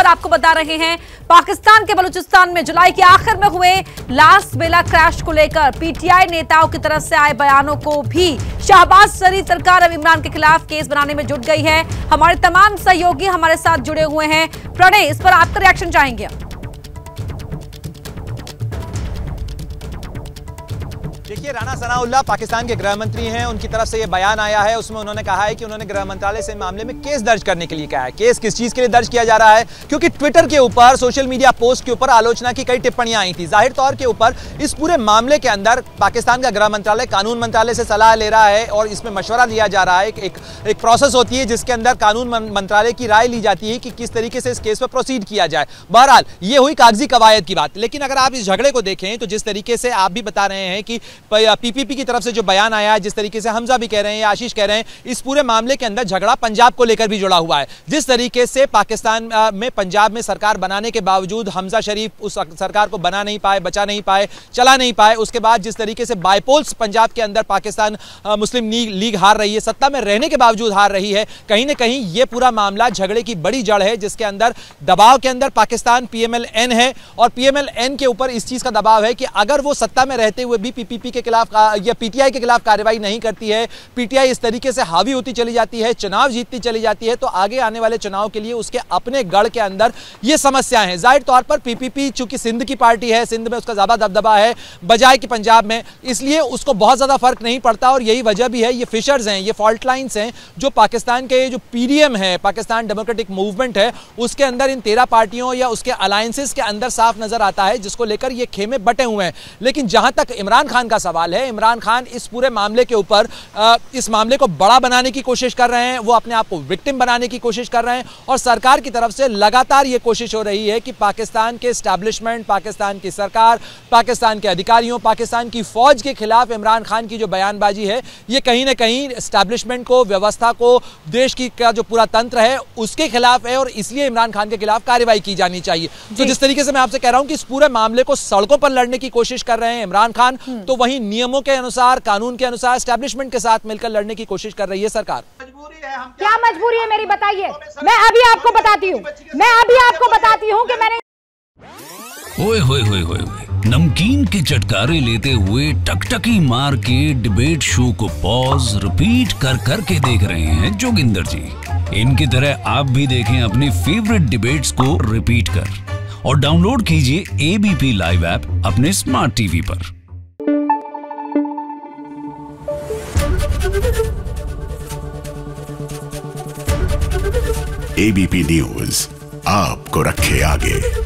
खबर आपको बता रहे हैं। पाकिस्तान के बलूचिस्तान में जुलाई के आखिर में हुए लास्ट बेला क्रैश को लेकर पीटीआई नेताओं की तरफ से आए बयानों को भी शहबाज शरीफ सरकार अब इमरान के खिलाफ केस बनाने में जुट गई है। हमारे तमाम सहयोगी हमारे साथ जुड़े हुए हैं। प्रणय, इस पर आपका रिएक्शन चाहेंगे? देखिए, राना सनाउल्लाह पाकिस्तान के गृह मंत्री हैं। उनकी तरफ से ये बयान आया है, उसमें उन्होंने कहा है कि उन्होंने गृह मंत्रालय से मामले में केस दर्ज करने के लिए कहा है। केस किस चीज के लिए दर्ज किया जा रहा है? क्योंकि ट्विटर के ऊपर, सोशल मीडिया पोस्ट के ऊपर आलोचना की कई टिप्पणियां आई थी। जाहिर तौर के ऊपर इस पूरे मामले के अंदर पाकिस्तान का गृह मंत्रालय कानून मंत्रालय से सलाह ले रहा है और इसमें मशवरा लिया जा रहा है। एक प्रोसेस होती है जिसके अंदर कानून मंत्रालय की राय ली जाती है कि किस तरीके से इस केस पर प्रोसीड किया जाए। बहरहाल ये हुई कागजी कवायद की बात, लेकिन अगर आप इस झगड़े को देखें तो जिस तरीके से आप भी बता रहे हैं कि पीपीपी की तरफ से जो बयान आया है, जिस तरीके से हमजा भी कह रहे हैं या आशीष कह रहे हैं, इस पूरे मामले के अंदर झगड़ा पंजाब को लेकर भी जुड़ा हुआ है। जिस तरीके से पाकिस्तान में पंजाब में सरकार बनाने के बावजूद हमजा शरीफ उस सरकार को बना नहीं पाए, बचा नहीं पाए, चला नहीं पाए। उसके बाद जिस तरीके से बायपोल्स पंजाब के अंदर पाकिस्तान मुस्लिम लीग हार रही है, सत्ता में रहने के बावजूद हार रही है, कहीं ना कहीं ये पूरा मामला झगड़े की बड़ी जड़ है, जिसके अंदर दबाव के अंदर पाकिस्तान पीएमएल-एन है और पीएमएल-एन के ऊपर इस चीज का दबाव है कि अगर वो सत्ता में रहते हुए भी पीपीपी के खिलाफ या पीटीआई के खिलाफ कार्रवाई नहीं करती है, पीटीआई इस तरीके से हावी होती चली जाती है, चुनाव जीतती चली जाती है, तो आगे आने वाले चुनाव के लिए उसके अपने गढ़ के अंदर ये समस्याएं हैं। जाहिर तौर पर पीपीपी चूंकि सिंध की पार्टी है, सिंध में उसका ज्यादा दबदबा है बजाय कि पंजाब में, इसलिए उसको बहुत ज्यादा फर्क नहीं पड़ता और यही वजह भी है। ये फिशर्स हैं, ये फॉल्ट लाइंस हैं जो पाकिस्तान के जो पीडीएम है, पाकिस्तान डेमोक्रेटिक मूवमेंट है, उसके अंदर इन 13 पार्टियों या उसके अलायंसेस के अंदर साफ नजर आता है, जिसको लेकर ये खेमे बटे हुए हैं। लेकिन जहां तक इमरान खान का सवाल है, इमरान खान इस पूरे मामले के ऊपर इस मामले को बड़ा बनाने की कोशिश कर रहे हैं, वो अपने आप को विक्टिम बनाने की कोशिश कर रहे हैं और सरकार की तरफ से लगातार ये कोशिश हो रही है कि पाकिस्तान के एस्टैब्लिशमेंट, पाकिस्तान की सरकार, पाकिस्तान के अधिकारियों, पाकिस्तान की फौज के खिलाफ इमरान खान की जो बयानबाजी है, ये कहीं ना कहीं एस्टैब्लिशमेंट को, व्यवस्था को, देश की का जो पूरा तंत्र है उसके खिलाफ है और इसलिए इमरान खान के खिलाफ कार्रवाई की जानी चाहिए। तो जिस तरीके से मैं आपसे कह रहा हूं कि इस पूरे मामले को सड़कों पर लड़ने की कोशिश कर रहे हैं इमरान खान, तो वहीं नियमों के अनुसार, कानून के अनुसार एस्टैब्लिशमेंट के साथ मिलकर लड़ने की कोशिश कर रही है सरकार। क्या मजबूरी है मेरी, बताइए। मैं अभी आपको बताती हूँ कि मैंने ओए होए होए होए नमकीन के चटकारे लेते हुए टकटकी मार के डिबेट शो को पॉज रिपीट कर करके देख रहे हैं जोगिंदर जी। इनकी तरह आप भी देखें अपनी फेवरेट डिबेट्स को रिपीट कर और डाउनलोड कीजिए एबीपी लाइव ऐप अपने स्मार्ट टीवी पर। एबीपी न्यूज आपको रखे आगे।